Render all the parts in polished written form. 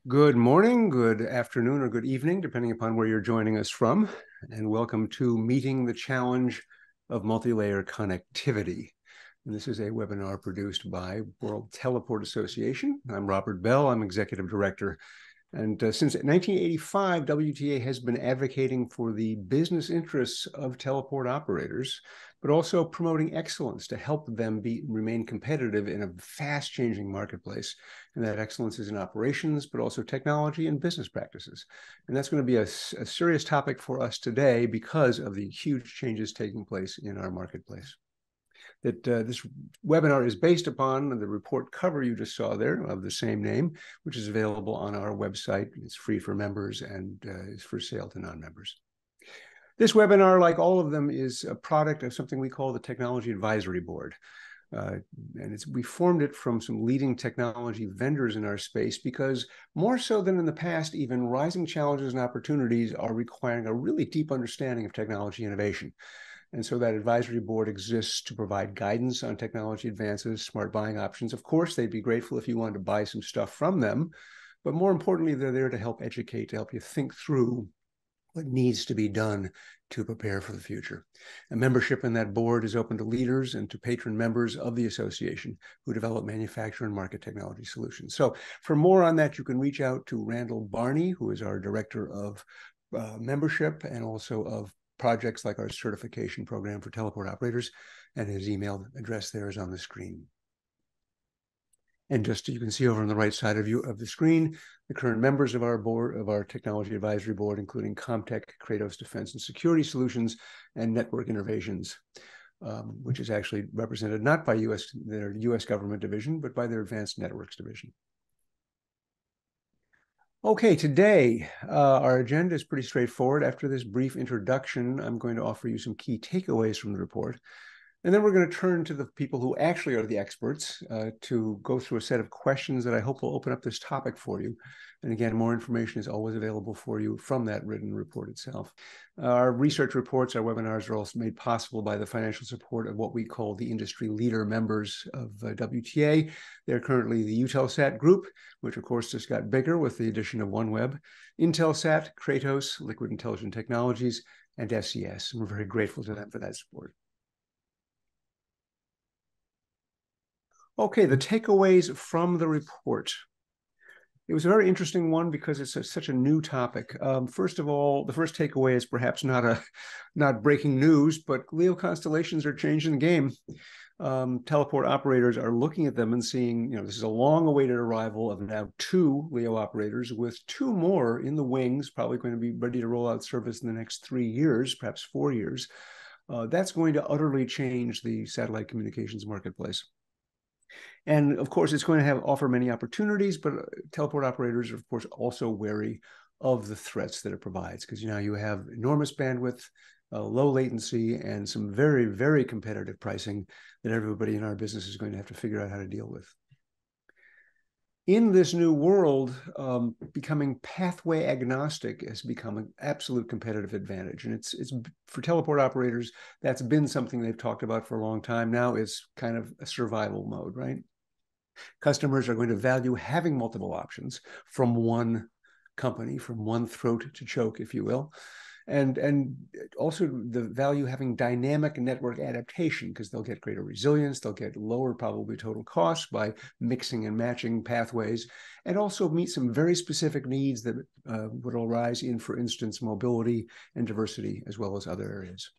Good morning, good afternoon, or good evening, depending upon where you're joining us from, and welcome to Meeting the Challenge of Multilayer Connectivity. And this is a webinar produced by World Teleport Association. I'm Robert Bell, I'm Executive Director. And since 1985, WTA has been advocating for the business interests of teleport operators, but also promoting excellence to help them remain competitive in a fast-changing marketplace. And that excellence is in operations, but also technology and business practices. And that's going to be a serious topic for us today because of the huge changes taking place in our marketplace. This webinar is based upon the report cover you just saw there of the same name, which is available on our website. It's free for members and is for sale to non-members. This webinar, like all of them, is a product of something we call the Technology Advisory Board. We formed it from some leading technology vendors in our space because more so than in the past, even rising challenges and opportunities are requiring a really deep understanding of technology innovation. And so that advisory board exists to provide guidance on technology advances, smart buying options. Of course, they'd be grateful if you wanted to buy some stuff from them, but more importantly, they're there to help educate, to help you think through what needs to be done to prepare for the future. And membership in that board is open to leaders and to patron members of the association who develop manufacture and market technology solutions. So for more on that, you can reach out to Randall Barney, who is our director of membership and also of projects like our certification program for teleport operators, and his email address there is on the screen. And just you can see over on the right side of the screen, the current members of our board, of our technology advisory board, including Comtech, Kratos Defense and Security Solutions, and Network Innovations, which is actually represented not by their U.S. government division, but by their Advanced Networks division. Okay, today our agenda is pretty straightforward. After this brief introduction, I'm going to offer you some key takeaways from the report. And then we're going to turn to the people who actually are the experts to go through a set of questions that I hope will open up this topic for you. And again, more information is always available for you from that written report itself. Our research reports, our webinars are also made possible by the financial support of what we call the industry leader members of WTA. They're currently the Eutelsat group, which of course just got bigger with the addition of OneWeb, Intelsat, Kratos, Liquid Intelligent Technologies, and SES. And we're very grateful to them for that support. Okay, the takeaways from the report. It was a very interesting one because it's such a new topic. First of all, the first takeaway is perhaps not breaking news, but LEO constellations are changing the game. Teleport operators are looking at them and seeing, this is a long-awaited arrival of now 2 LEO operators with 2 more in the wings, probably going to be ready to roll out service in the next 3 years, perhaps 4 years. That's going to utterly change the satellite communications marketplace. And of course, it's going to offer many opportunities, but teleport operators are, of course, also wary of the threats that it provides, because you have enormous bandwidth, low latency, and some very, very competitive pricing that everybody in our business is going to have to figure out how to deal with. In this new world, becoming pathway agnostic has become an absolute competitive advantage. And it's for teleport operators, that's been something they've talked about for a long time. Now it's kind of a survival mode, right? Customers are going to value having multiple options from one company, from one throat to choke, if you will. And also the value having dynamic network adaptation, because they'll get greater resilience, they'll get lower probably total costs by mixing and matching pathways, and also meet some very specific needs that would arise in, for instance, mobility and diversity, as well as other areas.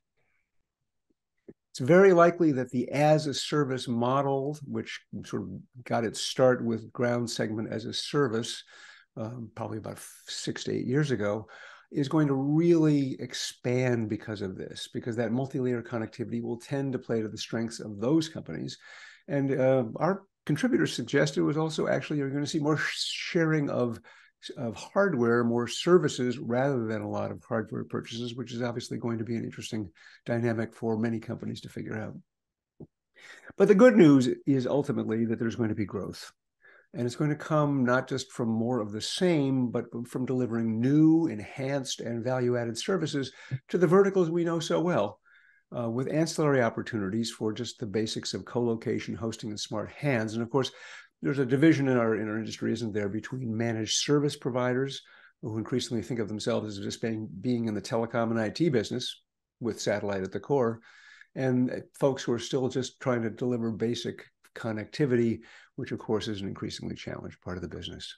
It's very likely that the as-a-service model, which sort of got its start with ground segment as a service, probably about 6 to 8 years ago, is going to really expand because of this, because that multi-layer connectivity will tend to play to the strengths of those companies. And our contributors suggested was also actually you're going to see more sharing of hardware, more services, rather than a lot of hardware purchases, which is obviously going to be an interesting dynamic for many companies to figure out. But the good news is ultimately that there's going to be growth. And it's going to come not just from more of the same, but from delivering new, enhanced, and value-added services to the verticals we know so well, with ancillary opportunities for just the basics of co-location, hosting, and smart hands. And of course, there's a division in our industry, isn't there, between managed service providers who increasingly think of themselves as just being in the telecom and IT business with satellite at the core, and folks who are still just trying to deliver basic connectivity, which of course is an increasingly challenged part of the business.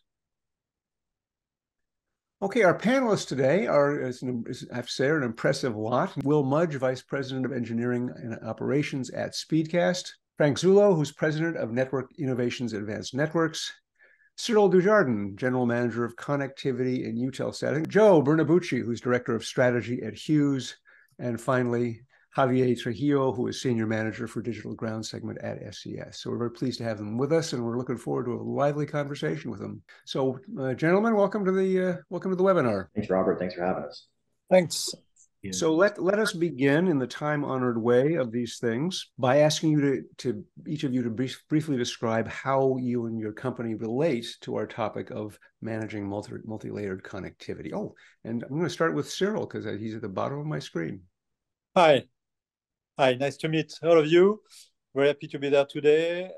Okay, our panelists today are, I have to say, an impressive lot. Will Mudge, Vice President of Engineering and Operations at Speedcast. Frank Zullo, who's President of Network Innovations at Advanced Networks. Cyril Dujardin, General Manager of Connectivity in Eutelsat. Joe Bernabucci, who's Director of Strategy at Hughes. And finally, Javier Trujillo, who is Senior Manager for Digital Ground Segment at SES. So we're very pleased to have them with us, and we're looking forward to a lively conversation with them. So, gentlemen, welcome to the webinar. Thanks, Robert. Thanks for having us. Thanks. So let us begin in the time-honored way of these things by asking you to each of you to briefly describe how you and your company relate to our topic of managing multi-layered connectivity. Oh, and I'm going to start with Cyril because he's at the bottom of my screen. Hi. Hi, nice to meet all of you. Very happy to be there today.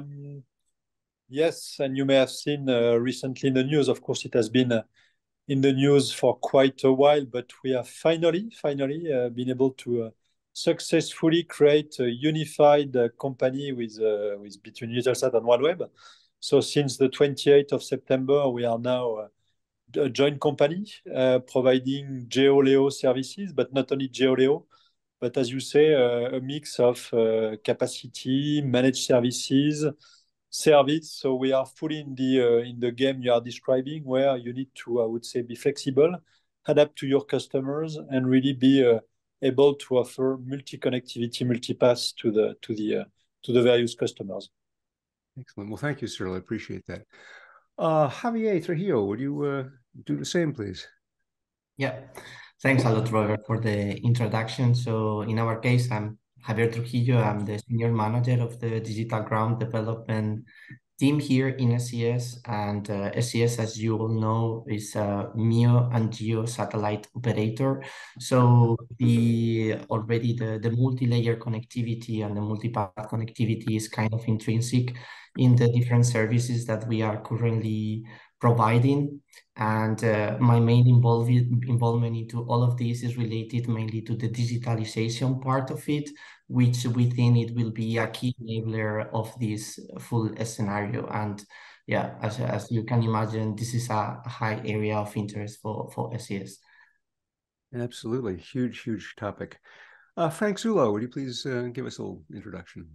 Yes, and you may have seen recently in the news, of course, it has been in the news for quite a while, but we have finally been able to successfully create a unified company with between Eutelsat and OneWeb. So since the 28th of September, we are now a joint company providing GEO-LEO services, but not only GEO-LEO, but as you say, a mix of capacity, managed services, service. So we are fully in the game you are describing, where you need to, I would say, be flexible, adapt to your customers, and really be able to offer multi-connectivity, multi-pass to the various customers. Excellent. Well, thank you, Cyril. I appreciate that. Javier Trujillo, would you do the same, please? Yeah. Thanks a lot, Robert, for the introduction. So in our case, I'm Javier Trujillo. I'm the Senior Manager of the Digital Ground Development team here in SES. And SES, as you all know, is a MEO and GEO satellite operator. So the multi-layer connectivity and the multi-path connectivity is kind of intrinsic in the different services that we are currently providing. And my main involvement into all of this is related mainly to the digitalization part of it, which we think it will be a key enabler of this full scenario. And yeah, as you can imagine, this is a high area of interest for SES. Absolutely. Huge topic. Frank Zullo, would you please give us a little introduction?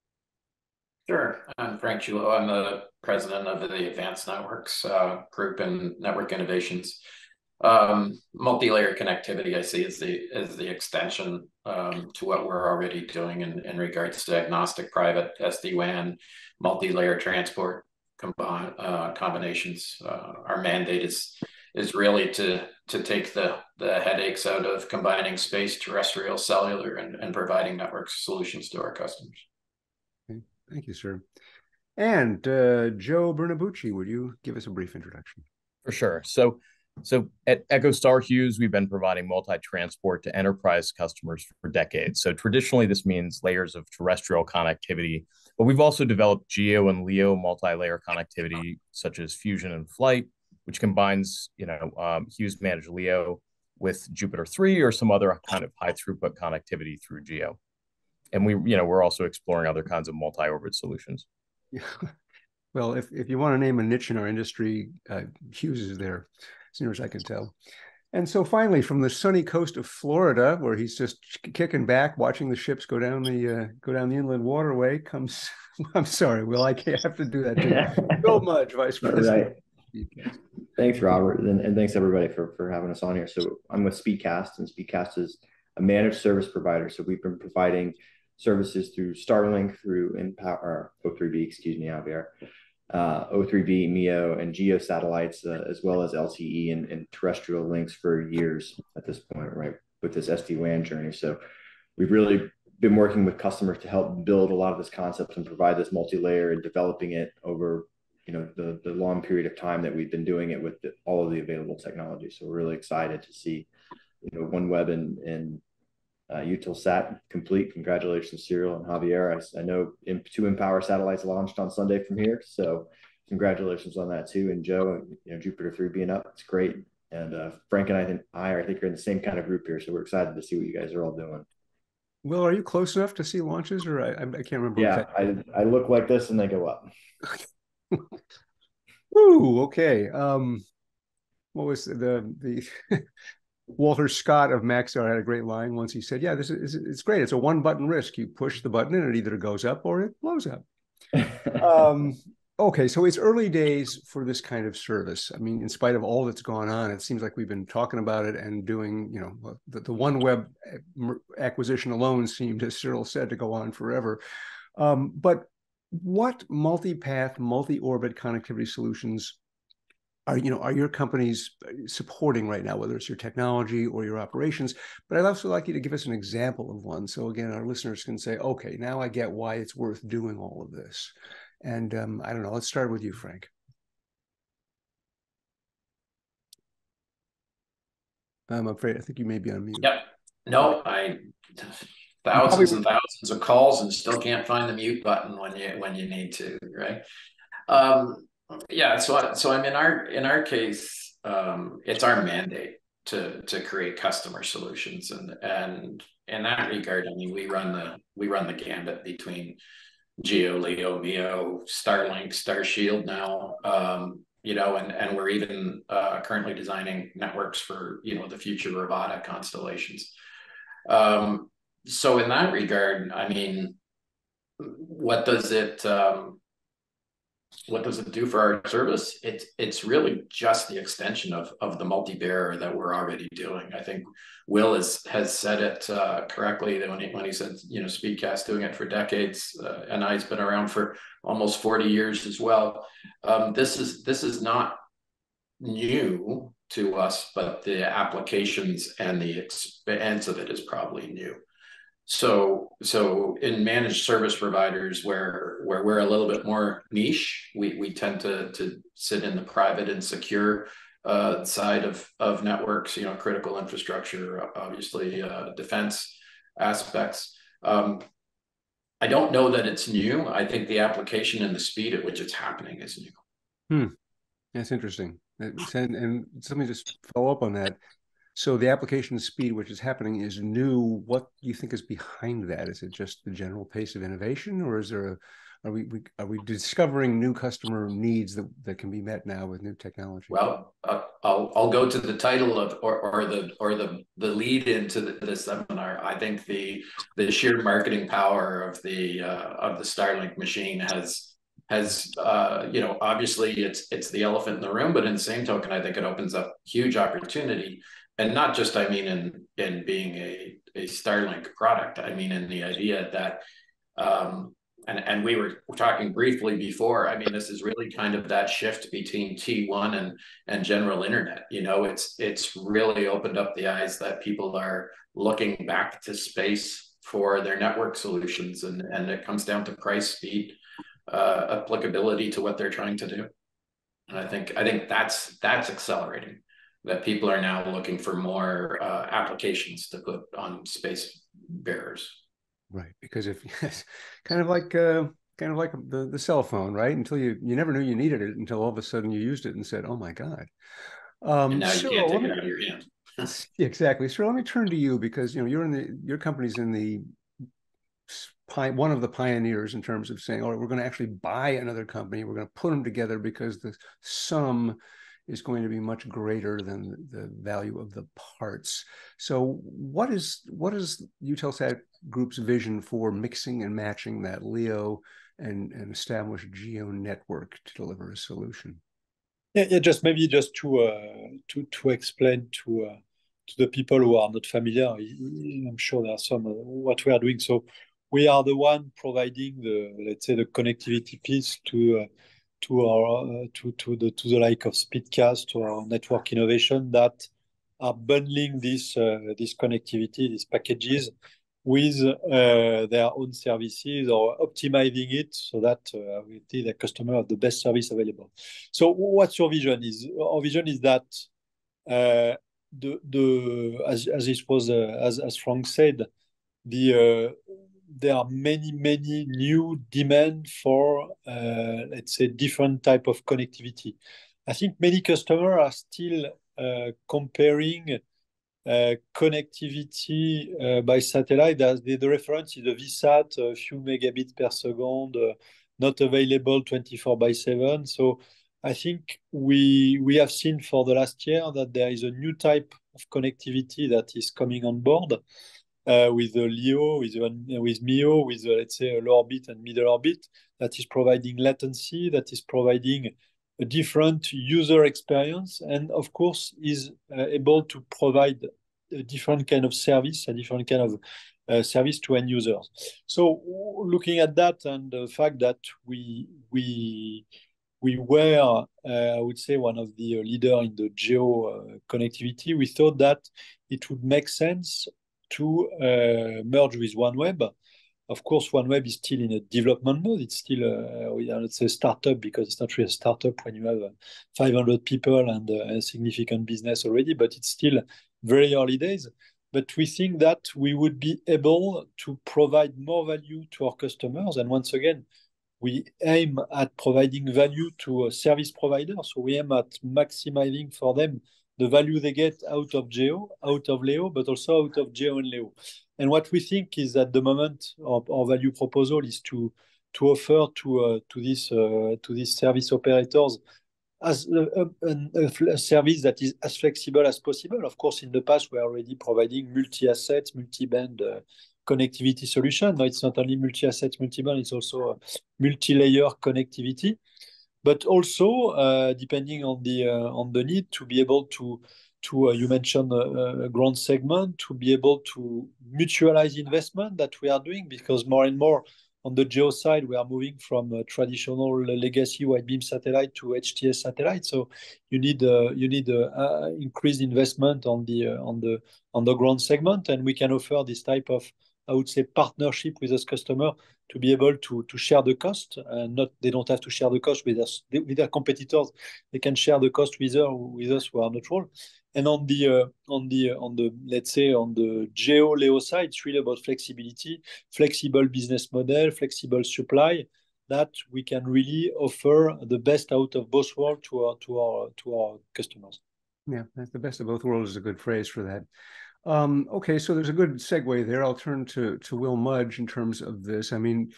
Sure. I'm Frank Zullo. I'm the president of the Advanced Networks group in Network Innovations. Multi-layer connectivity, I see, is the extension to what we're already doing in regards to agnostic private SD-WAN, multi-layer transport combinations. Our mandate is really to take the headaches out of combining space, terrestrial, cellular, and providing network solutions to our customers. Okay. Thank you, sir. And Joe Bernabucci, would you give us a brief introduction? For sure. So at EchoStar Hughes, we've been providing multi-transport to enterprise customers for decades. So traditionally, this means layers of terrestrial connectivity, but we've also developed GEO and LEO multi-layer connectivity, such as Fusion and Flight, which combines, Hughes managed LEO with Jupiter 3 or some other kind of high throughput connectivity through GEO. And we're also exploring other kinds of multi-orbit solutions. Yeah. Well, if you want to name a niche in our industry, Hughes is there, as near as I can tell. And so finally, from the sunny coast of Florida, where he's just kicking back, watching the ships go down the inland waterway, comes. I'm sorry, Will, I can't have to do that to you. Bill Mudge, Vice President. Right. Thanks, Robert, and thanks everybody for having us on here. So I'm with Speedcast, and Speedcast is a managed service provider. So we've been providing services through Starlink, through mPOWER, O3B, excuse me, Javier, O3B, MEO, and GEO satellites, as well as LTE and terrestrial links for years at this point, right, with this SD-WAN journey. So we've really been working with customers to help build a lot of this concept and provide this multi-layer and developing it over the long period of time that we've been doing it with all of the available technology. So we're really excited to see OneWeb and Eutelsat complete. Congratulations, Cyril and Javier. I know two mPOWER satellites launched on Sunday from here, so congratulations on that too. And Joe, Jupiter 3 being up, it's great. And Frank and I think are in the same kind of group here, so we're excited to see what you guys are all doing. Will, are you close enough to see launches, or I can't remember? Yeah, I look like this and they go up. Ooh, okay. What was the Walter Scott of Maxar had a great line once. He said, "Yeah, it's great. It's a one-button risk. You push the button and it either goes up or it blows up." Okay, so it's early days for this kind of service. I mean, in spite of all that's gone on, it seems like we've been talking about it and doing, the OneWeb acquisition alone seemed, as Cyril said, to go on forever. But what multi-path, multi-orbit connectivity solutions are your companies supporting right now, whether it's your technology or your operations? But I'd also like you to give us an example of one. So again, our listeners can say, okay, now I get why it's worth doing all of this. And I don't know, let's start with you, Frank. I'm afraid, I think you may be on mute. Yep. No, thousands and thousands of calls and still can't find the mute button when you need to, right? Yeah, so I'm in our case, it's our mandate to create customer solutions, and in that regard, I mean, we run the gambit between GEO, LEO, MEO, Starlink, Starshield now, and we're even currently designing networks for the future Rivada constellations. So in that regard, I mean, what does it do for our service? It's really just the extension of the multi-bearer that we're already doing. I think Will has said it correctly when he said, Speedcast doing it for decades, and I's been around for almost 40 years as well. This is not new to us, but the applications and the expanse of it is probably new. So in managed service providers where we're a little bit more niche, we tend to sit in the private and secure side of networks, critical infrastructure, obviously defense aspects. I don't know that it's new. I think the application and the speed at which it's happening is new. That's interesting. And something just follow up on that. So the application speed which is happening is new. What do you think is behind that? Is it just the general pace of innovation, or are we discovering new customer needs that can be met now with new technology? Well, I'll go to the title of or the lead into the seminar. I think the sheer marketing power of the Starlink machine has obviously it's the elephant in the room, but in the same token, I think it opens up huge opportunity. And not just, I mean, in being a Starlink product, I mean, in the idea that, and we were talking briefly before, I mean, this is really kind of that shift between T1 and general internet. It's really opened up the eyes that people are looking back to space for their network solutions, and it comes down to price, speed, applicability to what they're trying to do. And I think that's accelerating. That people are now looking for more applications to put on space bearers. Right, because if kind of like the cell phone, right? Until you never knew you needed it until all of a sudden you used it and said, "Oh my God!" And now you can't take it out of your hand. Exactly. So let me turn to you, because your company's in the one of the pioneers in terms of saying, "Oh, we're going to actually buy another company. We're going to put them together because the sum is going to be much greater than the value of the parts." So what is Eutelsat Group's vision for mixing and matching that LEO and established GEO network to deliver a solution? Yeah, just to explain to the people who are not familiar, I'm sure there are some what we are doing. So we are the one providing the connectivity piece to the like of Speedcast or Network Innovation that are bundling this connectivity, these packages, with their own services or optimizing it so that the customer have the best service available. So what's your vision is? Our vision is that as Frank said, there are many new demand for let's say different type of connectivity. I think many customers are still comparing connectivity by satellite. The reference is the VSAT, a few megabits per second, not available 24/7. So I think we have seen for the last year that there is a new type of connectivity that is coming on board with the LEO, with MEO, with let's say a low orbit and middle orbit, that is providing latency, that is providing a different user experience, and of course is able to provide a different kind of service, a different kind of service to end users. So looking at that and the fact that we were, I would say, one of the leader in the geo connectivity, we thought that it would make sense to merge with OneWeb. Of course, OneWeb is still in a development mode. It's still, let's say, startup, because it's not really a startup when you have 500 people and a significant business already, but it's still very early days. But we think that we would be able to provide more value to our customers. And once again, we aim at providing value to a service provider. So we aim at maximizing for them the value they get out of GEO, out of LEO, but also out of GEO and LEO. And what we think is at the moment our value proposal is to offer to these service operators as a service that is as flexible as possible. Of course, in the past, we are already providing multi-assets, multi-band connectivity solution. Now it's not only multi-assets, multi-band, it's also multi-layer connectivity. But also, depending on the need, to be able to you mentioned a ground segment, to be able to mutualize investment that we are doing, because more and more on the geo side, we are moving from traditional legacy wide beam satellite to HTS satellite. So you need increased investment on the ground segment, and we can offer this type of, I would say, partnership with this customer to be able to share the cost. They don't have to share the cost with us, with their competitors. They can share the cost with us who are neutral. And on the let's say on the geo LEO side, it's really about flexibility, flexible business model, flexible supply, that we can really offer the best out of both worlds to our customers. Yeah, that's the best of both worlds is a good phrase for that. Okay, so there's a good segue there. I'll turn to Will Mudge in terms of this. I mean,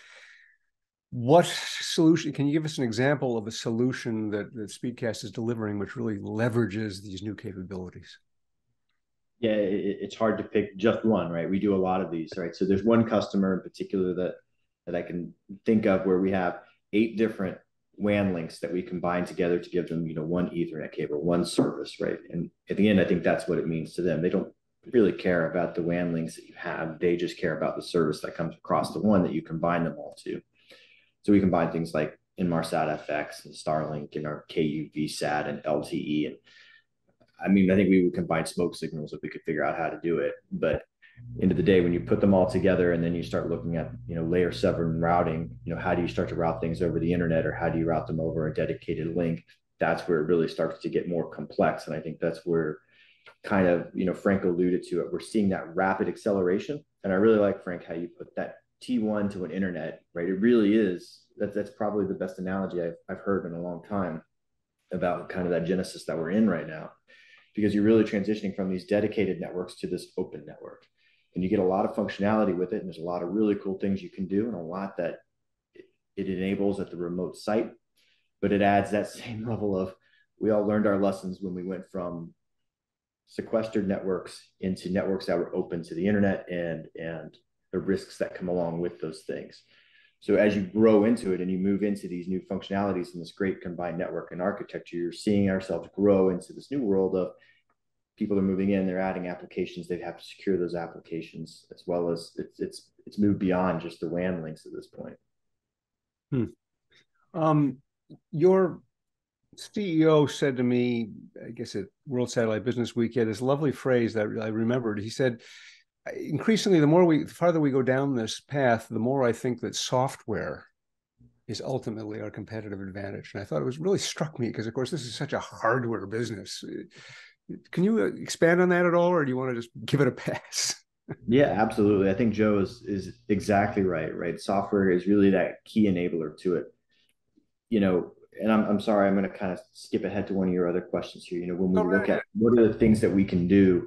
what solution, can you give us an example of a solution that Speedcast is delivering which really leverages these new capabilities? Yeah, it's hard to pick just one, right? We do a lot of these, right? So there's one customer in particular that I can think of where we have 8 different WAN links that we combine together to give them, one Ethernet cable, one service, right? And at the end, I think that's what it means to them. They don't really care about the WAN links that you have. They just care about the service that comes across the one that you combine them all to. So we combine things like Inmarsat FX and Starlink and our KU-VSAT and LTE. And I mean, I think we would combine smoke signals if we could figure out how to do it. But end of the day, when you put them all together and then you start looking at, layer 7 routing, how do you start to route things over the internet, or how do you route them over a dedicated link? That's where it really starts to get more complex. And I think that's where kind of, Frank alluded to it. We're seeing that rapid acceleration. And I really like, Frank, how you put that T1 to an internet, right? It really is, that's probably the best analogy I've heard in a long time about kind of that genesis that we're in right now, because you're really transitioning from these dedicated networks to this open network. And you get a lot of functionality with it. And there's a lot of really cool things you can do, and a lot that it enables at the remote site, but it adds that same level of, we all learned our lessons when we went from sequestered networks into networks that were open to the internet, and the risks that come along with those things. So as you grow into it and you move into these new functionalities in this great combined network and architecture, you're seeing ourselves grow into this new world of people are moving in, they're adding applications, they have to secure those applications, as well as it's moved beyond just the WAN links at this point. Your CEO said to me, I guess at World Satellite Business Week, he had this lovely phrase that I remembered. He said, increasingly, the farther we go down this path, the more I think that software is ultimately our competitive advantage. And I thought it really struck me, because of course this is such a hardware business. Can you expand on that at all, or do you want to just give it a pass? Yeah, absolutely. I think Joe is exactly right, right? Software is really that key enabler to it. You know, and I'm sorry, I'm going to kind of skip ahead to one of your other questions here. You know, when we Go right look ahead. at what are the things that we can do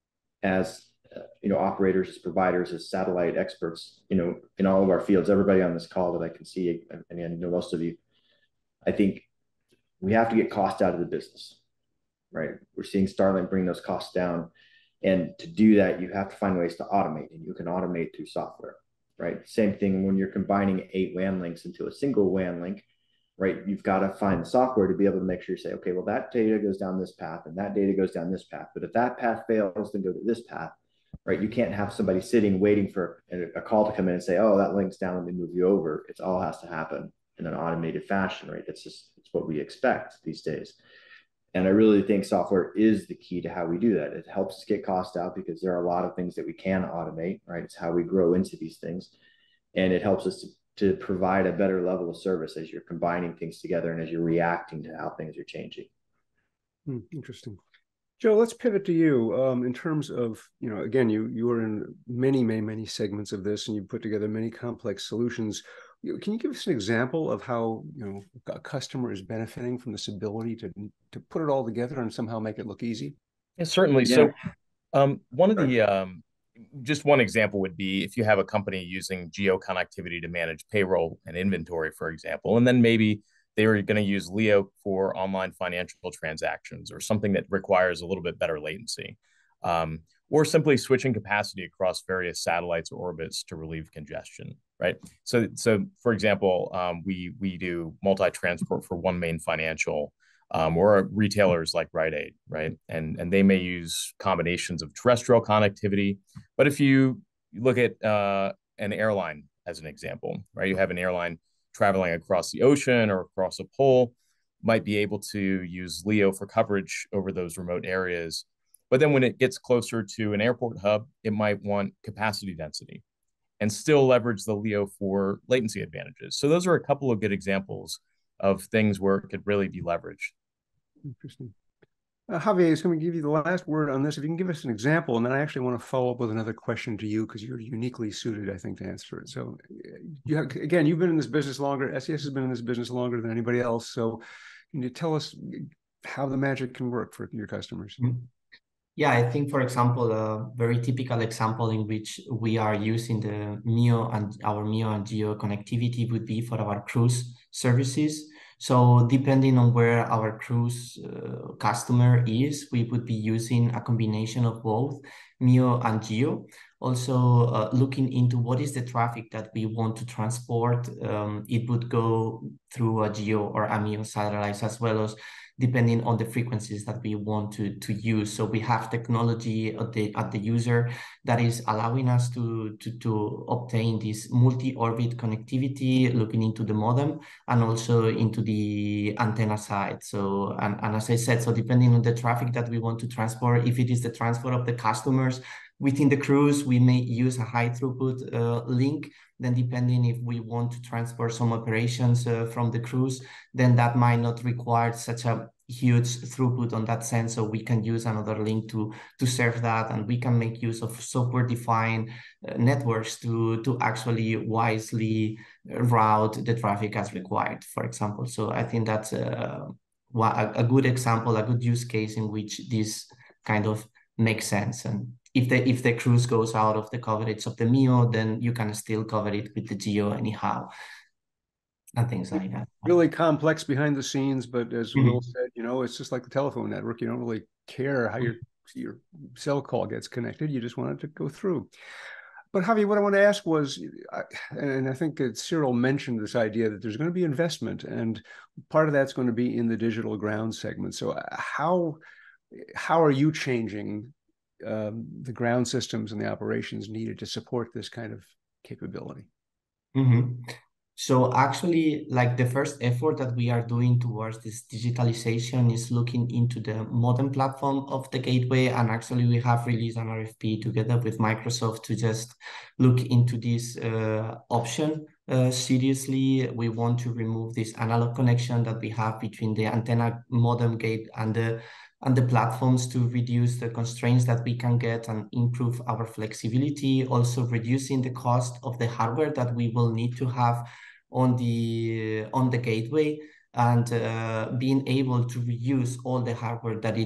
as operators, as providers, as satellite experts, in all of our fields, everybody on this call that I can see, and I know most of you, I think we have to get cost out of the business, right? We're seeing Starlink bring those costs down. And to do that, you have to find ways to automate, and you can automate through software, right? Same thing when you're combining 8 WAN links into a single WAN link, right? You've got to find the software to be able to make sure you say, okay, well, that data goes down this path and that data goes down this path. But if that path fails, then go to this path, right? You can't have somebody sitting waiting for a call to come in and say, oh, that link's down, let me move you over. It all has to happen in an automated fashion, right? It's what we expect these days. And I really think software is the key to how we do that. It helps us get cost out because there are a lot of things that we can automate, right? It's how we grow into these things. And it helps us to provide a better level of service as you're combining things together and as you're reacting to how things are changing. Interesting. Joe, let's pivot to you in terms of, again, you are in many segments of this, and you put together many complex solutions. Can you give us an example of how a customer is benefiting from this ability to put it all together and somehow make it look easy? Yeah, certainly. Yeah. So one of the just one example would be if you have a company using geo connectivity to manage payroll and inventory, for example, and then maybe they were going to use LEO for online financial transactions or something that requires a little bit better latency, or simply switching capacity across various satellites or orbits to relieve congestion, right? So for example, we do multi-transport for OneMain Financial, or retailers like Rite Aid, right? And they may use combinations of terrestrial connectivity. But if you look at an airline as an example, right? You have an airline traveling across the ocean or across a pole, might be able to use LEO for coverage over those remote areas. But then when it gets closer to an airport hub, it might want capacity density and still leverage the LEO for latency advantages. So those are a couple of good examples of things where it could really be leveraged. Interesting. Javier is going to give you the last word on this. If you can give us an example, and then I actually want to follow up with another question to you because you're uniquely suited, I think, to answer it. So, again, you've been in this business longer. SES has been in this business longer than anybody else. So, can you tell us how the magic can work for your customers? Yeah, I think, for example, a very typical example in which we are using the MEO and our MEO and GEO connectivity would be for our cruise services. So depending on where our cruise customer is, we would be using a combination of both MEO and GEO. Also looking into what is the traffic that we want to transport. It would go through a GEO or a MEO satellite, as well as depending on the frequencies that we want to use. So we have technology at the user that is allowing us to obtain this multi-orbit connectivity, looking into the modem and also into the antenna side. So, and as I said, so depending on the traffic that we want to transport, if it is the transport of the customers within the cruise, we may use a high throughput link. Then depending if we want to transport some operations from the cruise, then that might not require such a huge throughput on that sense. So we can use another link to serve that, and we can make use of software-defined networks to actually wisely route the traffic as required, for example. So I think that's a good example, a good use case in which this kind of makes sense. And if the cruise goes out of the coverage of the MEO, then you can still cover it with the GEO anyhow, and things like that. Really complex behind the scenes, but as Will said, it's just like the telephone network. You don't really care how your cell call gets connected. You just want it to go through. But Javi, what I want to ask was, and I think that Cyril mentioned this idea that there's going to be investment, and part of that's going to be in the digital ground segment. So how are you changing the ground systems and the operations needed to support this kind of capability? So actually, like the first effort that we are doing towards this digitalization is looking into the modem platform of the gateway. And actually, we have released an RFP together with Microsoft to just look into this option. Seriously, we want to remove this analog connection that we have between the antenna modem gate and the and the platforms to reduce the constraints that we can get and improve our flexibility, also reducing the cost of the hardware that we will need to have on the gateway, and being able to reuse all the hardware that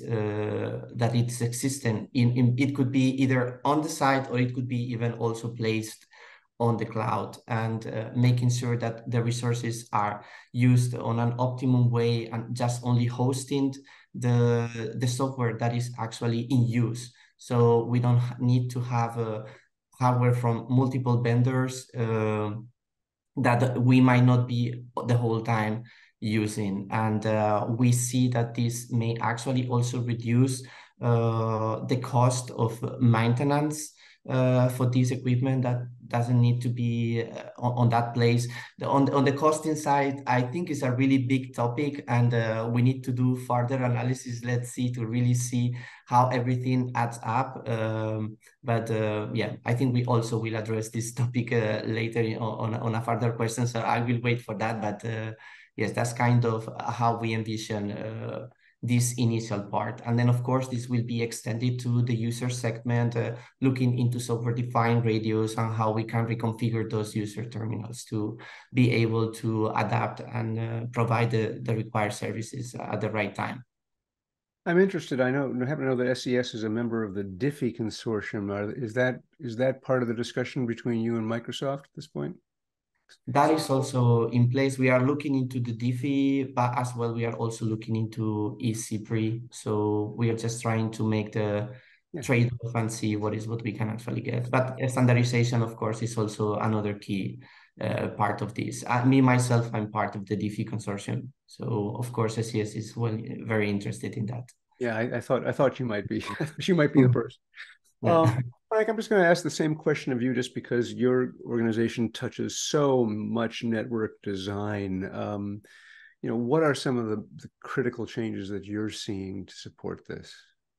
it's existing in. It could be either on the site, or it could be even also placed on the cloud, and making sure that the resources are used on an optimum way, and just only hosting the software that is actually in use. So we don't need to have hardware from multiple vendors that we might not be the whole time using. And we see that this may actually also reduce the cost of maintenance for this equipment that doesn't need to be on that place. On the costing side, I think it's a really big topic, and we need to do further analysis, let's see, to really see how everything adds up. But yeah, I think we also will address this topic later on a further question, so I will wait for that. But yes, that's kind of how we envision this initial part. And then, of course, this will be extended to the user segment, looking into software-defined radios and how we can reconfigure those user terminals to be able to adapt and provide the required services at the right time. I'm interested. I happen to know that SES is a member of the Diffie consortium. Is that part of the discussion between you and Microsoft at this point? That is also in place. We are looking into the Diffie, but as well, we are also looking into ECPRI. So we are just trying to make the trade-off and see what we can actually get. But standardization, of course, is also another key part of this. Myself, I'm part of the Diffie consortium. So of course, SES is very interested in that. Yeah, I thought you might be. You might be the person. Frank, I'm just going to ask the same question of you, just because your organization touches so much network design. What are some of the critical changes that you're seeing to support this?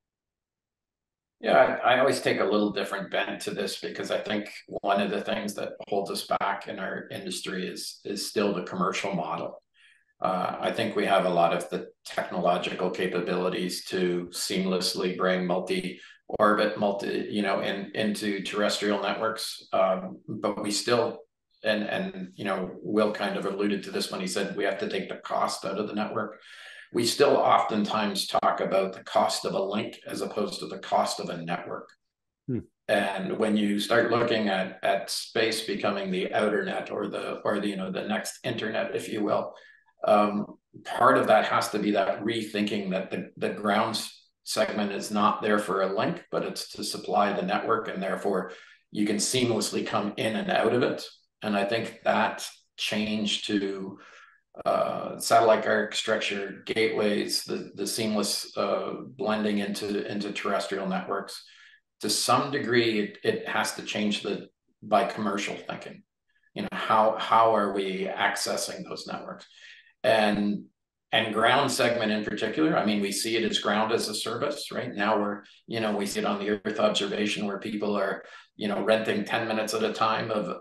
Yeah, I always take a little different bent to this, because I think one of the things that holds us back in our industry is still the commercial model. I think we have a lot of the technological capabilities to seamlessly bring multi-orbit, into terrestrial networks, but we still, and Will kind of alluded to this when he said we have to take the cost out of the network. We still oftentimes talk about the cost of a link as opposed to the cost of a network. And when you start looking at space becoming the outer net, or the next internet, if you will, part of that has to be that rethinking that the ground segment is not there for a link, but it's to supply the network, and therefore you can seamlessly come in and out of it. And I think that change to satellite architecture, gateways, the seamless blending into terrestrial networks, to some degree, it has to change by commercial thinking. How are we accessing those networks? And ground segment in particular, I mean, we see it as ground as a service right now. We see it on the Earth observation, where people are, renting 10 minutes at a time of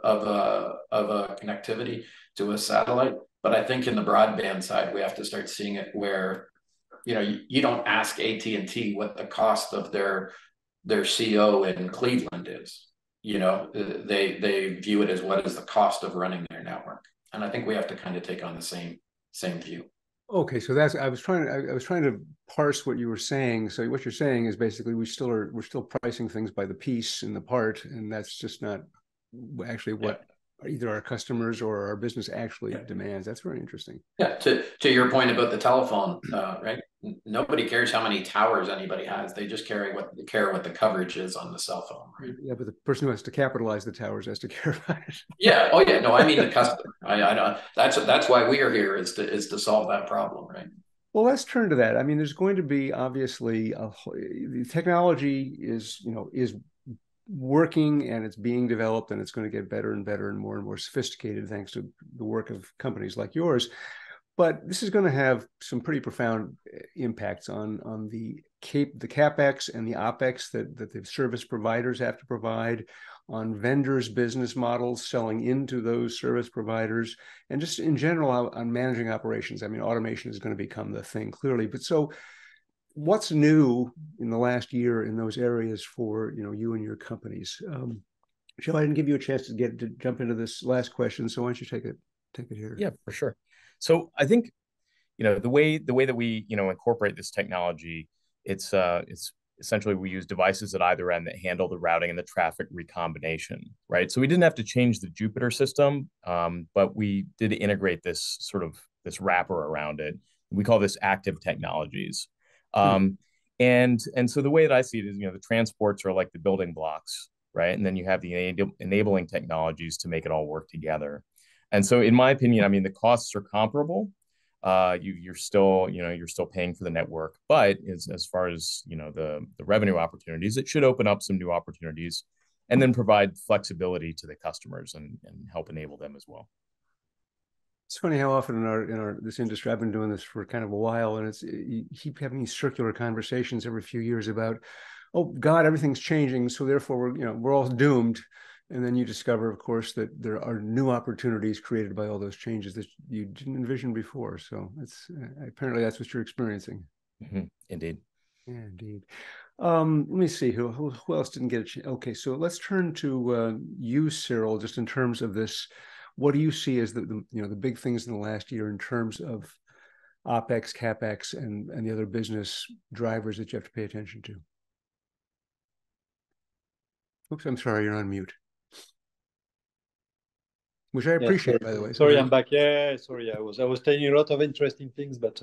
a connectivity to a satellite. But I think in the broadband side, we have to start seeing it where, you don't ask AT&T what the cost of their CO in Cleveland is. They view it as, what is the cost of running their network? And I think we have to kind of take on the same view. Okay, so I was trying to parse what you were saying. So what you're saying is basically we're still pricing things by the piece and the part, and that's just not actually what either our customers or our business actually demands. That's very interesting. Yeah, to your point about the telephone, right? Nobody cares how many towers anybody has. They just care what the coverage is on the cell phone, right? Yeah, but the person who has to capitalize the towers has to care about it. Yeah. Oh, yeah. No, I mean the customer. I know that's why we are here, is to solve that problem, right? Well, let's turn to that. I mean, there's going to be obviously the technology is working, and it's being developed, and it's going to get better and better and more sophisticated thanks to the work of companies like yours. But this is going to have some pretty profound impacts on the CapEx and the OpEx that the service providers have to provide, on vendors' business models selling into those service providers, and just in general on managing operations. I mean, automation is going to become the thing, clearly. But so what's new in the last year in those areas for you and your companies? Joe, I didn't give you a chance to jump into this last question, so why don't you take it here? Yeah, for sure. So I think the way that we incorporate this technology, it's essentially we use devices at either end that handle the routing and the traffic recombination, right? So we didn't have to change the Jupiter system, but we did integrate this wrapper around it. We call this active technologies. And so the way that I see it is, the transports are like the building blocks, right? And then you have the enabling technologies to make it all work together. And so, in my opinion, I mean, the costs are comparable. You're still paying for the network, but as far as the revenue opportunities, it should open up some new opportunities, and then provide flexibility to the customers and help enable them as well. It's funny how often in this industry, I've been doing this for kind of a while, and you keep having these circular conversations every few years about, oh God, everything's changing, so therefore we're all doomed. And then you discover, of course, that there are new opportunities created by all those changes that you didn't envision before. So apparently that's what you're experiencing. Mm-hmm. Indeed. Yeah, indeed. Let me see who else didn't get a chance. Okay, so let's turn to you, Cyril, just in terms of this. What do you see as the big things in the last year in terms of OpEx, CapEx, and the other business drivers that you have to pay attention to? Oops, I'm sorry, you're on mute. Which I appreciate, by the way. Sorry, I'm back. Yeah, sorry, I was telling you a lot of interesting things, but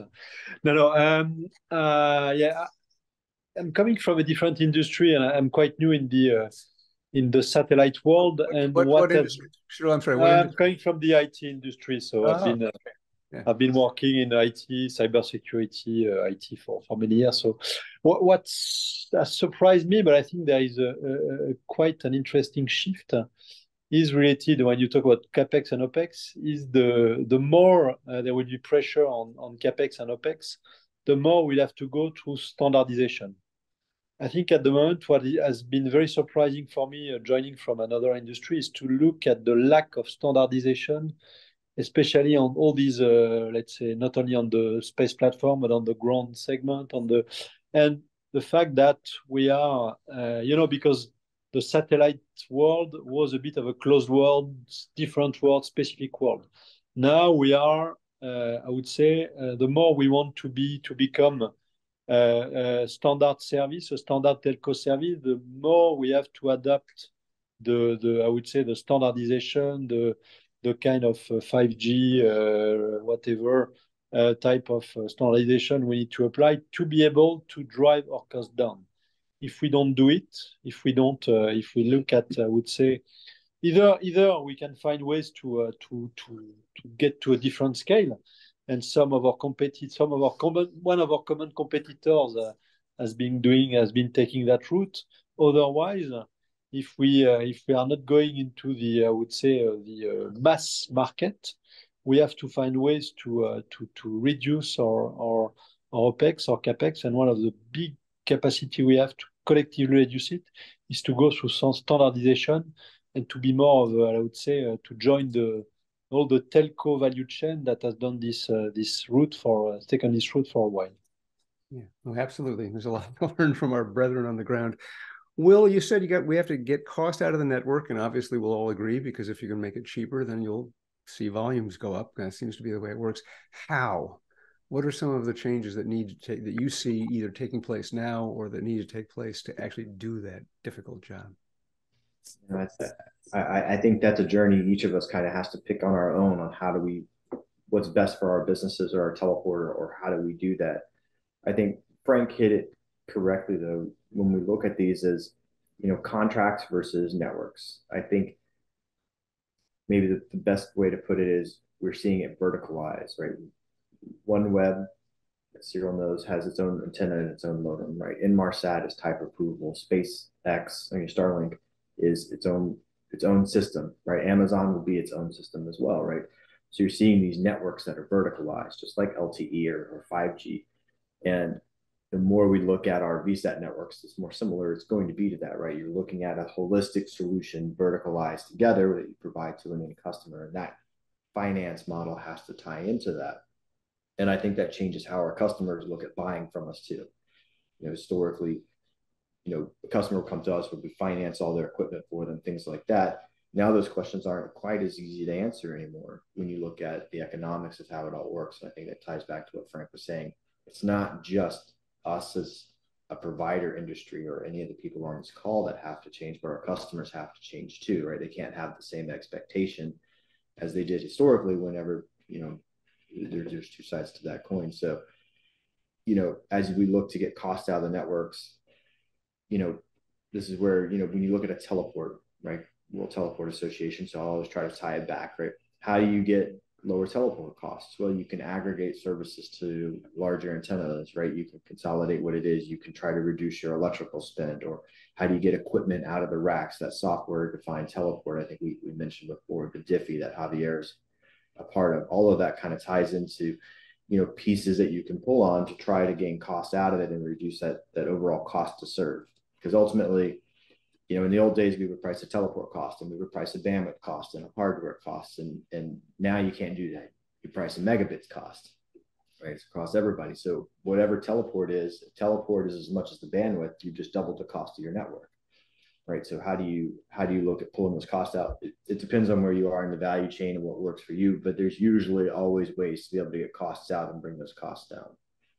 yeah, I'm coming from a different industry, and I'm quite new in the satellite world. What industry? Sure, I'm sorry. I'm coming from the IT industry, so I've been working in IT, cybersecurity, IT for many years. So what has surprised me, but I think there is quite an interesting shift, is related when you talk about CapEx and OpEx, is the more there will be pressure on CapEx and OpEx, the more we'll have to go through standardization. I think at the moment, what has been very surprising for me joining from another industry is to look at the lack of standardization, especially on all these, let's say, not only on the space platform, but on the ground segment, and the fact that we are, because the satellite world was a bit of a closed world, different world, specific world. Now we are, I would say, the more we want to become a standard service, a standard telco service, the more we have to adapt I would say, the standardization, the kind of 5G, whatever type of standardization we need to apply to be able to drive our cost down. If we don't do it, if we look at, I would say, either we can find ways to get to a different scale, and one of our common competitors has been taking that route. Otherwise, if we are not going into the, I would say, the mass market, we have to find ways to reduce our OpEx, our CapEx, and one of the big capacity we have to collectively reduce it is to go through some standardization and to be more of, I would say, to join all the telco value chain that has done taken this route for a while. Yeah, well, absolutely. There's a lot to learn from our brethren on the ground. Will, you said we have to get cost out of the network, and obviously we'll all agree, because if you can make it cheaper, then you'll see volumes go up. That seems to be the way it works. How? What are some of the changes that you see either taking place now or that need to take place to actually do that difficult job? I think that's a journey each of us kind of has to pick on our own on what's best for our businesses or our teleporter, or how do we do that. I think Frank hit it correctly, though, when we look at these as, contracts versus networks. I think maybe the best way to put it is we're seeing it verticalized, right? OneWeb, as Cyril knows, has its own antenna and its own modem, right? Inmarsat is type approval. Starlink is its own system, right? Amazon will be its own system as well, right? So you're seeing these networks that are verticalized, just like LTE or 5G. And the more we look at our VSAT networks, it's more similar. It's going to be to that, right? You're looking at a holistic solution verticalized together that you provide to an end customer. And that finance model has to tie into that. And I think that changes how our customers look at buying from us too. Historically, a customer will come to us, would we finance all their equipment for them, things like that. Now those questions aren't quite as easy to answer anymore when you look at the economics of how it all works. And I think that ties back to what Frank was saying. It's not just us as a provider industry or any of the people on this call that have to change, but our customers have to change too, right? They can't have the same expectation as they did historically whenever, there's two sides to that coin. So, as we look to get costs out of the networks, this is where, when you look at a teleport, right? World Teleport Association. So I'll always try to tie it back, right? How do you get lower teleport costs? Well, you can aggregate services to larger antennas, right? You can consolidate what it is. You can try to reduce your electrical spend, or how do you get equipment out of the racks? That software-defined teleport, I think we mentioned before, the Diffie that Javier's a part of. All of that kind of ties into, pieces that you can pull on to try to gain cost out of it and reduce that overall cost to serve. Because ultimately, in the old days, we would price a teleport cost, and we would price a bandwidth cost and a hardware cost. And now you can't do that. You price a megabits cost, right? It's across everybody. So whatever teleport is as much as the bandwidth, you just doubled the cost of your network, right? So how do you look at pulling those costs out? It depends on where you are in the value chain and what works for you, but there's usually always ways to be able to get costs out and bring those costs down.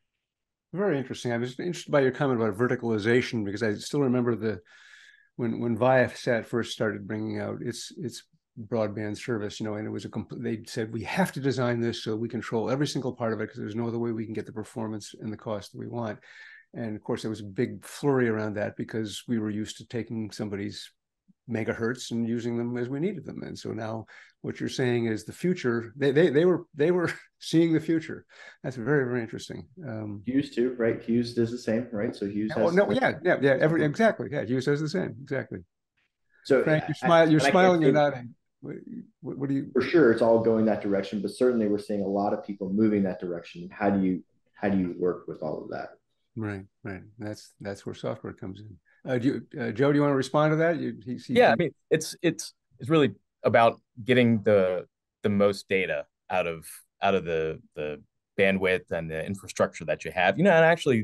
Very interesting. I was interested by your comment about verticalization, because I still remember when Viasat first started bringing out its broadband service, and it was they said, we have to design this so we control every single part of it, because there's no other way we can get the performance and the cost that we want. And of course, there was a big flurry around that, because we were used to taking somebody's megahertz and using them as we needed them. And so now what you're saying is the future. They were seeing the future. That's very, very interesting. Hughes too, right? Hughes does the same, right? So Hughes has exactly. Yeah, Hughes does the same, exactly. So Frank, you're smiling, you're nodding. What do you? For sure, it's all going that direction, but certainly we're seeing a lot of people moving that direction. How do you work with all of that? Right. That's where software comes in. Joe, do you want to respond to that? I mean, it's really about getting the most data out of the bandwidth and the infrastructure that you have. And actually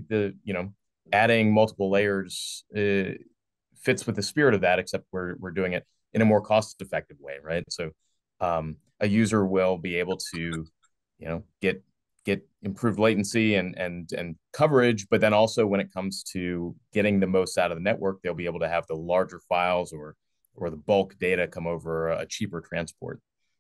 adding multiple layers fits with the spirit of that, except we're doing it in a more cost-effective way, right? So a user will be able to get improved latency and coverage, but then also when it comes to getting the most out of the network, they'll be able to have the larger files or the bulk data come over a cheaper transport.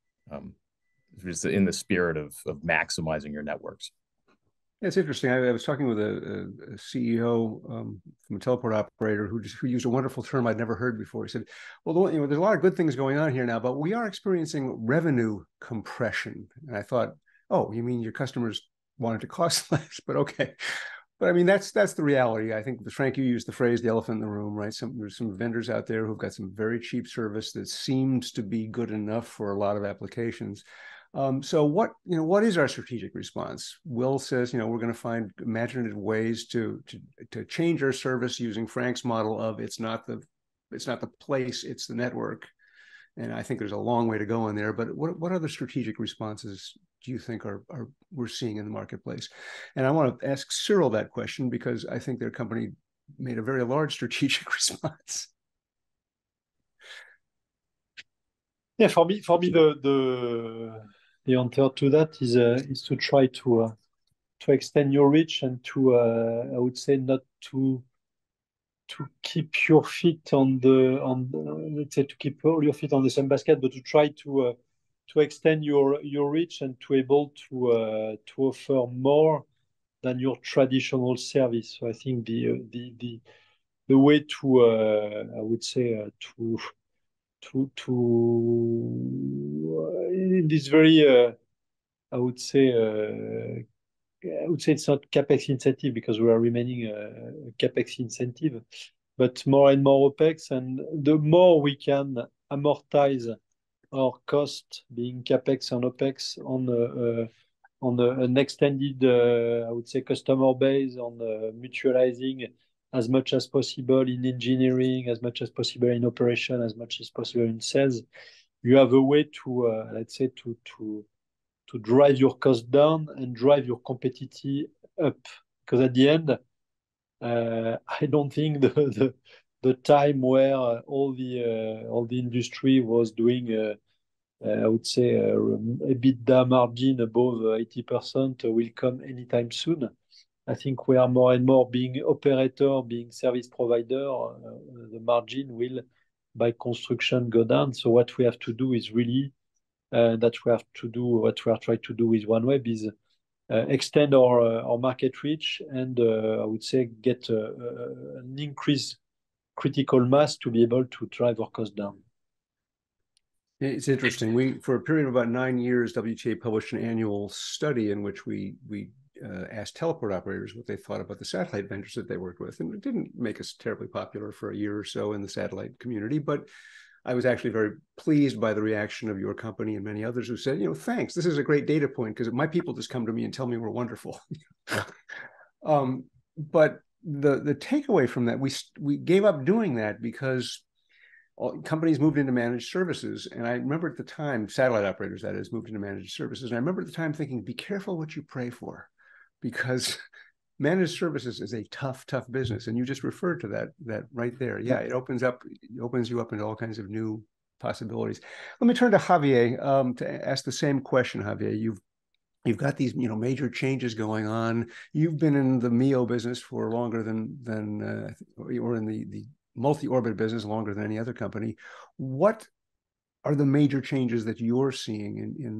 It's in the spirit of maximizing your networks. It's interesting. I was talking with a CEO from a teleport operator who used a wonderful term I'd never heard before. He said, well, there's a lot of good things going on here now, but we are experiencing revenue compression. And I thought, oh, you mean your customers wanted to cost less? But okay. But I mean, that's the reality. I think, Frank, you used the phrase "the elephant in the room," right? There's some vendors out there who've got some very cheap service that seems to be good enough for a lot of applications. So what is our strategic response? Will says, we're going to find imaginative ways to change our service using Frank's model of it's not the place, it's the network. And I think there's a long way to go in there. But what other strategic responses do you think we're seeing in the marketplace? And I want to ask Cyril that question, because I think their company made a very large strategic response. Yeah, for me, the answer to that is to try to extend your reach and to I would say not to keep your feet on let's say to keep all your feet on the same basket, but to try to extend your reach and to able to offer more than your traditional service. So I think the way to I would say to in this very I would say it's not capex incentive, because we are remaining a capex incentive, but more and more OPEX, and the more we can amortize our cost, being capex and OPEX, on an extended I would say customer base, on mutualizing as much as possible in engineering, as much as possible in operation, as much as possible in sales, you have a way to let's say to drive your cost down and drive your competitivity up. Because at the end, I don't think the time where all the industry was doing I would say EBITDA margin above 80% will come anytime soon. I think we are more and more being operator, being service provider. The margin will, by construction, go down. So what we have to do is really what we are trying to do with OneWeb is extend our market reach and I would say get an increased critical mass to be able to drive our cost down. It's interesting. For a period of about 9 years, WTA published an annual study in which we asked teleport operators what they thought about the satellite vendors that they worked with. And it didn't make us terribly popular for a year or so in the satellite community, but I was actually very pleased by the reaction of your company and many others who said, thanks, this is a great data point because my people just come to me and tell me we're wonderful. But the takeaway from that, we gave up doing that because companies moved into managed services. And I remember at the time, satellite operators, that is, moved into managed services. And I remember at the time thinking, be careful what you pray for, because managed services is a tough business. And you just referred to that right there. Yeah, it opens you up into all kinds of new possibilities. Let me turn to Javier to ask the same question. Javier, you've got these major changes going on. You've been in the MEO business for longer than or in the multi-orbit business longer than any other company. What are the major changes that you're seeing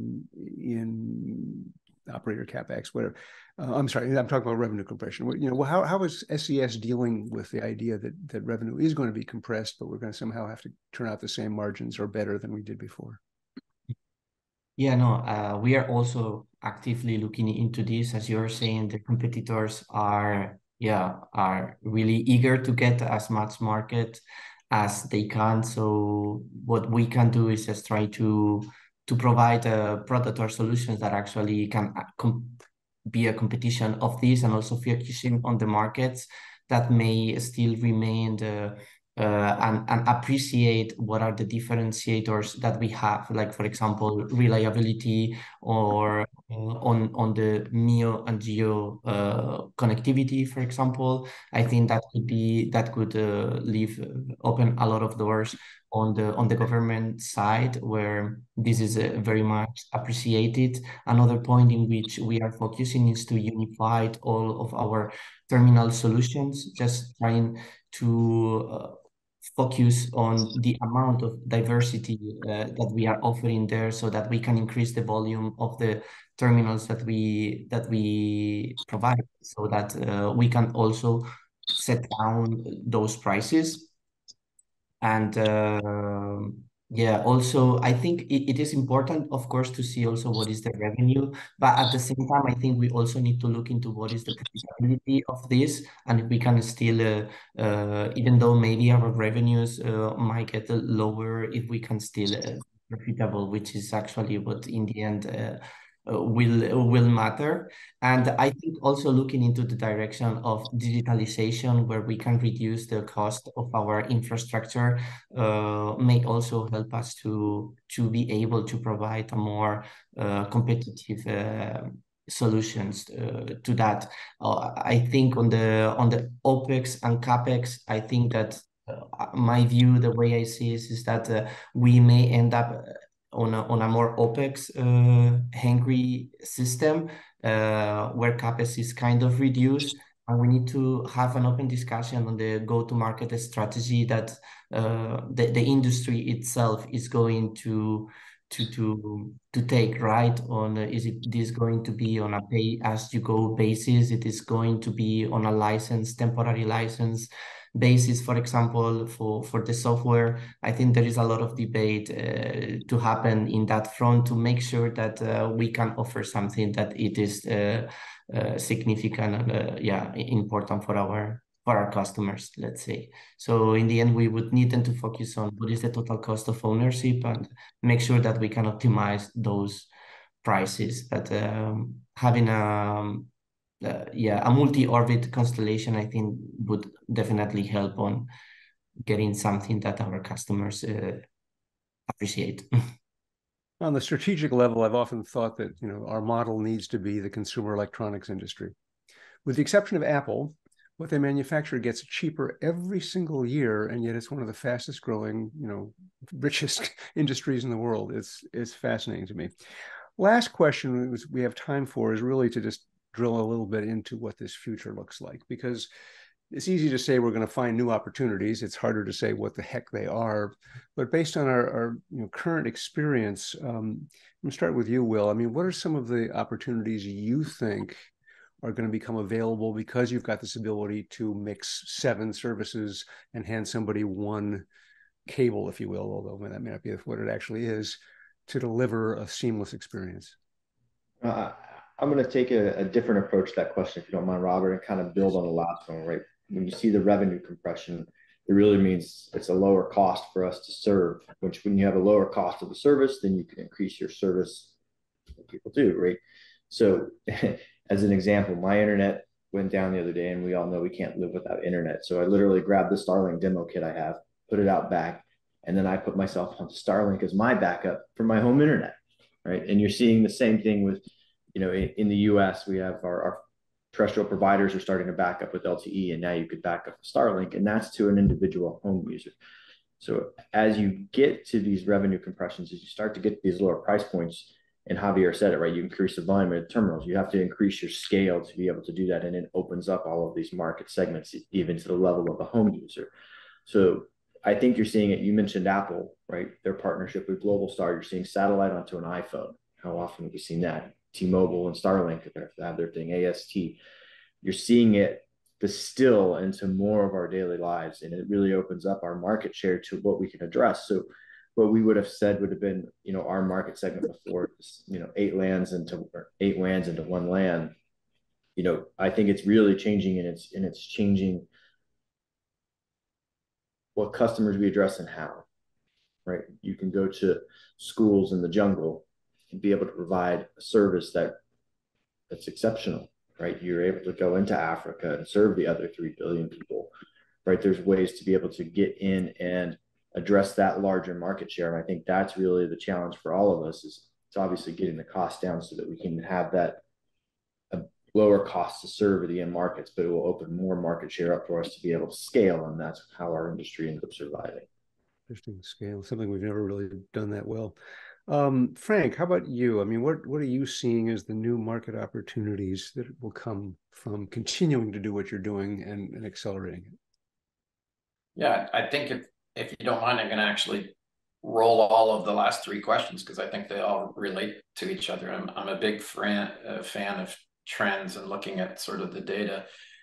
in operator capex? Whatever. I'm sorry, I'm talking about revenue compression. How is SES dealing with the idea that revenue is going to be compressed, but we're going to somehow have to turn out the same margins or better than we did before? Yeah, no, we are also actively looking into this. As you're saying, the competitors are really eager to get as much market as they can. So what we can do is just try to provide product or solutions that actually can be a competition of this, and also focusing on the markets that may still remain and appreciate what are the differentiators that we have, like for example reliability, or on the MEO and GEO connectivity, for example. I think that could leave open a lot of doors on the government side, where this is very much appreciated. Another point in which we are focusing is to unify all of our terminal solutions, just trying to focus on the amount of diversity that we are offering there, so that we can increase the volume of the terminals that we provide, so that we can also set down those prices. And also I think it is important, of course, to see also what is the revenue, but at the same time I think we also need to look into what is the profitability of this, and if we can still even though maybe our revenues might get lower, if we can still profitable, which is actually what in the end will matter. And I think also looking into the direction of digitalization, where we can reduce the cost of our infrastructure, may also help us to be able to provide a more competitive solutions to that. I think on the OPEX and CAPEX, I think that my view, the way I see it, is that we may end up on a more OPEX hungry system, where CAPEX is kind of reduced, and we need to have an open discussion on the go-to-market strategy that the industry itself is going to take, right? Is this going to be on a pay-as-you-go basis? It is going to be on a temporary license basis, for example, for the software. I think there is a lot of debate to happen in that front, to make sure that we can offer something that it is significant and important for our customers, let's say. So in the end, we would need them to focus on what is the total cost of ownership, and make sure that we can optimize those prices. But having a multi-orbit constellation, I think, would definitely help on getting something that our customers appreciate. On the strategic level, I've often thought that our model needs to be the consumer electronics industry. With the exception of Apple, what they manufacture gets cheaper every single year, and yet it's one of the fastest growing, richest industries in the world. It's fascinating to me. Last question we have time for is really to just drill a little bit into what this future looks like, because it's easy to say we're going to find new opportunities. It's harder to say what the heck they are. But based on our current experience, I'm going to start with you, Will. I mean, what are some of the opportunities you think are going to become available because you've got this ability to mix 7 services and hand somebody one cable, if you will, although that may not be what it actually is, to deliver a seamless experience? I'm going to take a different approach to that question, if you don't mind, Robert, and kind of build on the last one, right? When you see the revenue compression, it really means it's a lower cost for us to serve, which when you have a lower cost of the service, then you can increase your service, what people do, right? So as an example, my internet went down the other day, and we all know we can't live without internet. So I literally grabbed the Starlink demo kit I have, put it out back, and then I put myself on Starlink as my backup for my home internet, right? And you're seeing the same thing with, in the US, we have our terrestrial providers are starting to back up with LTE, and now you could back up with Starlink, and that's to an individual home user. So as you get to these revenue compressions, as you start to get these lower price points, and Javier said it, right? You increase the volume of the terminals. You have to increase your scale to be able to do that. And it opens up all of these market segments, even to the level of the home user. So I think you're seeing it. You mentioned Apple, right? Their partnership with Globalstar. You're seeing satellite onto an iPhone. How often have we seen that? T-Mobile and Starlink have their thing, AST. You're seeing it distill into more of our daily lives. And it really opens up our market share to what we can address. So what we would have said would have been, our market segment before, 8 WANs into 1 LAN. I think it's really changing, and it's changing what customers we address and how, right? You can go to schools in the jungle and be able to provide a service that's exceptional, right? You're able to go into Africa and serve the other 3 billion people, right? There's ways to be able to get in and address that larger market share. And I think that's really the challenge for all of us, is it's obviously getting the cost down so that we can have that a lower cost to serve the end markets, but it will open more market share up for us to be able to scale. And that's how our industry ends up surviving. Interesting scale, something we've never really done that well. Frank, how about you? I mean, what are you seeing as the new market opportunities that will come from continuing to do what you're doing and accelerating it? Yeah, I think if you don't mind, I'm going to actually roll all of the last 3 questions, because I think they all relate to each other. I'm a big fan of trends and looking at sort of the data.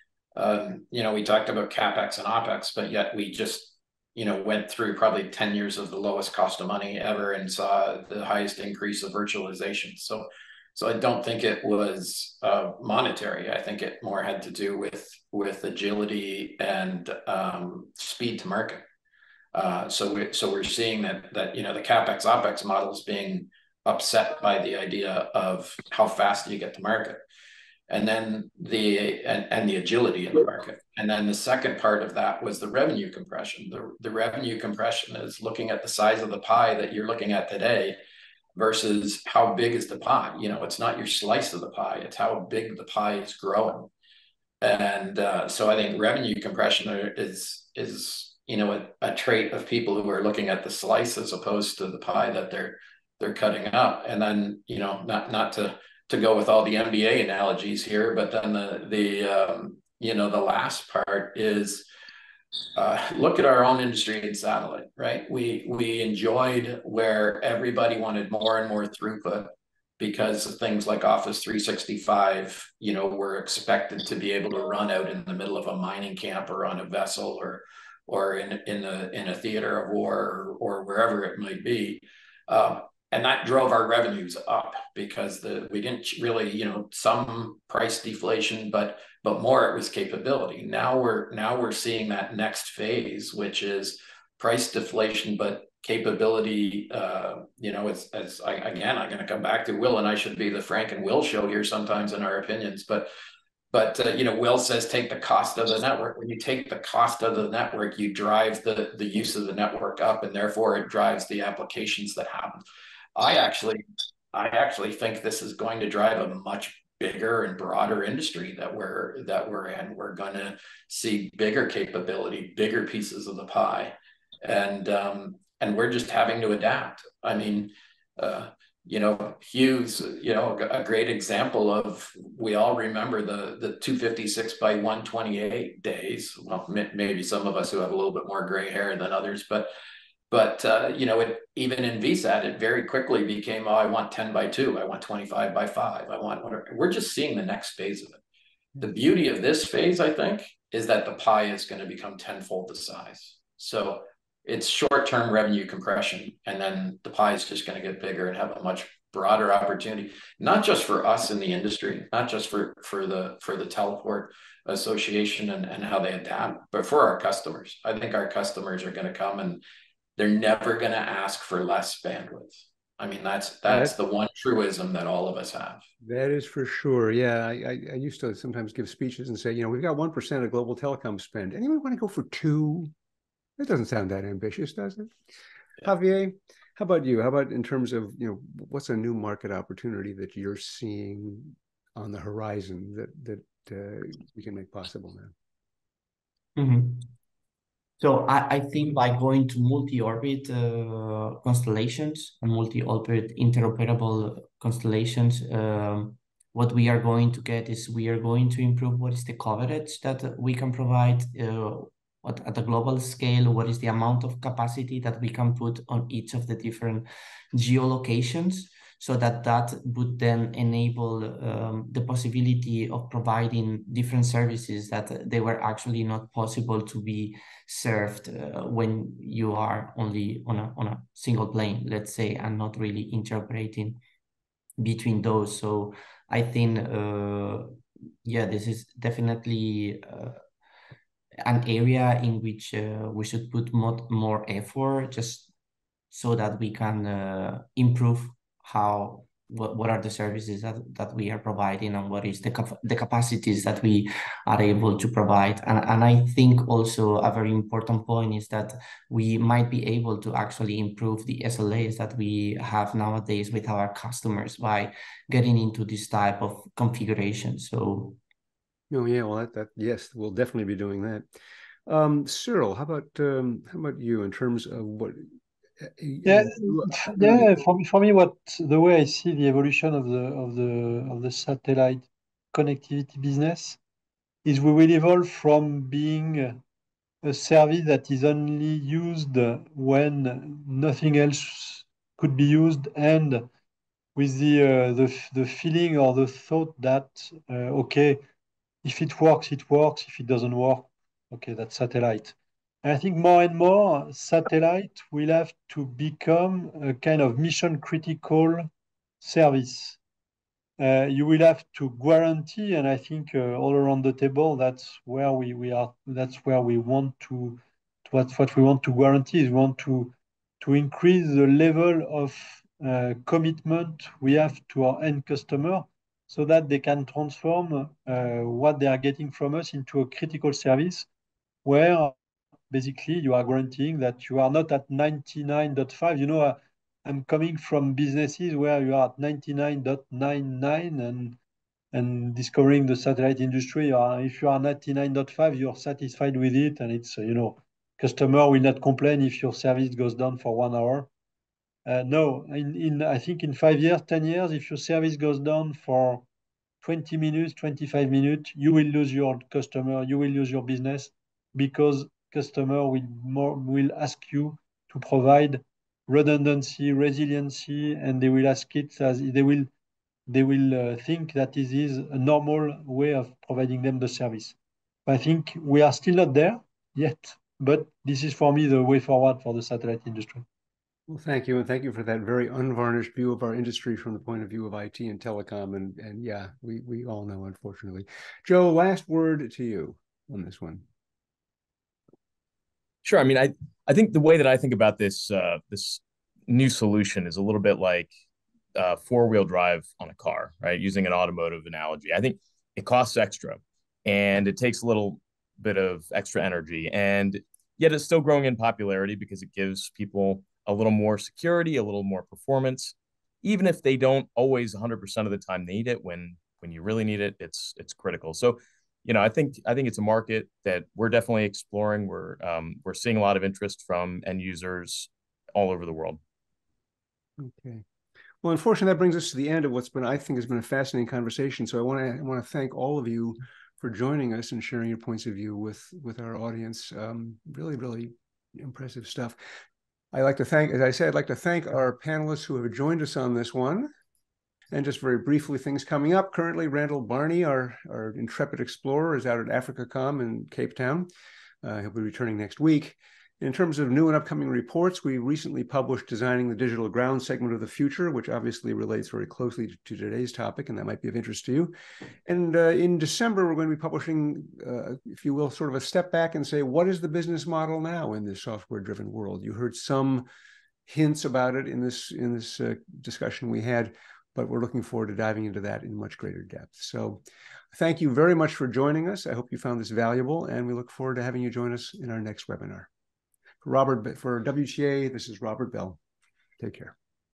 We talked about CapEx and OpEx, but yet we just went through probably 10 years of the lowest cost of money ever and saw the highest increase of virtualization. So I don't think it was monetary. I think it more had to do with agility and speed to market. So we're seeing that the CapEx OpEx model is being upset by the idea of how fast you get to market, and then the agility in the market. And then the second part of that was the revenue compression. The revenue compression is looking at the size of the pie that you're looking at today versus how big is the pie. It's not your slice of the pie, it's how big the pie is growing. And so I think revenue compression is a trait of people who are looking at the slice as opposed to the pie that they're cutting up. And then not to go with all the MBA analogies here, but then the last part is look at our own industry in satellite, right? We enjoyed where everybody wanted more and more throughput because of things like Office 365, were expected to be able to run out in the middle of a mining camp or on a vessel or in a theater of war or wherever it might be. And that drove our revenues up because we didn't really, some price deflation, but more it was capability. Now we're seeing that next phase, which is price deflation, but capability. I'm going to come back to Will, and I should be the Frank and Will show here sometimes in our opinions, but Will says take the cost of the network. When you take the cost of the network, you drive the use of the network up, and therefore it drives the applications that happen. I actually think this is going to drive a much bigger and broader industry that we're in. We're going to see bigger capability, bigger pieces of the pie, and we're just having to adapt. I mean, Hughes, a great example of, we all remember the 256 by 128 days. Well, maybe some of us who have a little bit more gray hair than others, but it, even in VSAT, it very quickly became, I want 10 by 2, I want 25 by 5, I want whatever. We're just seeing the next phase of it. The beauty of this phase, I think, is that the pie is going to become tenfold the size. So it's short-term revenue compression, and then the pie is just going to get bigger and have a much broader opportunity, not just for us in the industry, not just for the teleport association and how they adapt, but for our customers. I think our customers are going to come and they're never going to ask for less bandwidth. I mean, that's the one truism that all of us have. That is for sure. Yeah, I used to sometimes give speeches and say, we've got 1% of global telecom spend. Anyone want to go for 2? That doesn't sound that ambitious, does it? Yeah. Javier, how about you? How about in terms of, what's a new market opportunity that you're seeing on the horizon that we can make possible now? Mm-hmm. So I think by going to multi-orbit constellations and multi-orbit interoperable constellations, what we are going to get is we are going to improve what is the coverage that we can provide at a global scale, what is the amount of capacity that we can put on each of the different geolocations, so that would then enable the possibility of providing different services that they were actually not possible to be served when you are only on a single plane, let's say, and not really interoperating between those. So I think, this is definitely an area in which we should put more effort, just so that we can improve what are the services that we are providing, and what is the capacities that we are able to provide. And I think also a very important point is that we might be able to actually improve the SLAs that we have nowadays with our customers by getting into this type of configuration. So well, yes, we'll definitely be doing that. Cyril, how about you in terms of what? For me, the way I see the evolution of the satellite connectivity business is we will evolve from being a service that is only used when nothing else could be used, and with the feeling or the thought that okay, if it works, it works. If it doesn't work, okay, that's satellite. And I think more and more satellite will have to become a kind of mission critical service. You will have to guarantee, and I think all around the table, that's where we are. That's where we want to. What we want to guarantee is we want to increase the level of commitment we have to our end customer, so that they can transform what they are getting from us into a critical service, where basically you are guaranteeing that you are not at 99.5. I'm coming from businesses where you are at 99.99 and discovering the satellite industry. If you are 99.5, you're satisfied with it, and it's customer will not complain if your service goes down for 1 hour. No, I think in 5 years, 10 years, if your service goes down for 20 minutes, 25 minutes, you will lose your customer, you will lose your business, because customer will ask you to provide redundancy, resiliency, and they will ask it as they will think that it is a normal way of providing them the service. I think we are still not there yet, but this is for me the way forward for the satellite industry. Well, thank you. And thank you for that very unvarnished view of our industry from the point of view of IT and telecom. And yeah, we all know, unfortunately. Joe, last word to you on this one. Sure. I mean, I think the way that I think about this new solution is a little bit like four-wheel drive on a car, right? Using an automotive analogy. I think it costs extra and it takes a little bit of extra energy, and yet it's still growing in popularity because it gives people a little more security, a little more performance, even if they don't always 100% of the time need it when you really need it, it's critical. So, I think it's a market that we're definitely exploring. We're seeing a lot of interest from end users all over the world. Okay. Well, unfortunately, that brings us to the end of what's been, I think, has been a fascinating conversation. So I want to thank all of you for joining us and sharing your points of view with our audience. Really, really impressive stuff. I'd like to thank our panelists who have joined us on this one. And just very briefly, things coming up. Currently, Randall Barney, our intrepid explorer, is out at AfricaCom in Cape Town. He'll be returning next week. In terms of new and upcoming reports, we recently published Designing the Digital Ground Segment of the Future, which obviously relates very closely to today's topic, and that might be of interest to you. And in December, we're going to be publishing, if you will, sort of a step back and say, what is the business model now in this software-driven world? You heard some hints about it in this discussion we had, but we're looking forward to diving into that in much greater depth. So thank you very much for joining us. I hope you found this valuable, and we look forward to having you join us in our next webinar. For WTA, this is Robert Bell. Take care.